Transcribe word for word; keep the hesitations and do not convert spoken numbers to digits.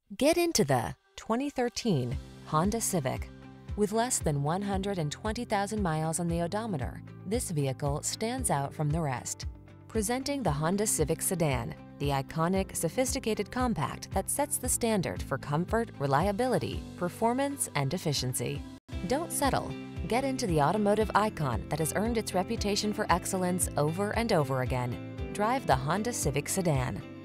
Get into the twenty thirteen Honda Civic. With less than one hundred twenty thousand miles on the odometer, this vehicle stands out from the rest. Presenting the Honda Civic sedan, the iconic, sophisticated compact that sets the standard for comfort, reliability, performance, and efficiency. Don't settle. Get into the automotive icon that has earned its reputation for excellence over and over again. Drive the Honda Civic sedan.